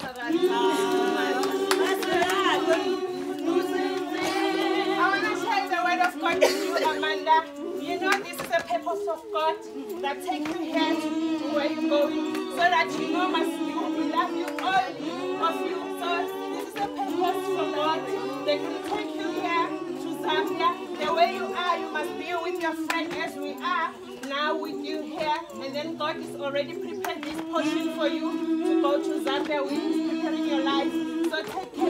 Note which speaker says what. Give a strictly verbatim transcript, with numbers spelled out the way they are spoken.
Speaker 1: want to share the word of God with you, Amanda. You know this is the purpose of God that take you here to where you're going, so that you know must you. We love you all of you. So this is the purpose from God. They can take you here to Zambia. The way you are, you must be with your friend as we are now with you here. And then God is already prepared this portion for you to go to Zambia with. He's preparing your life. So take care.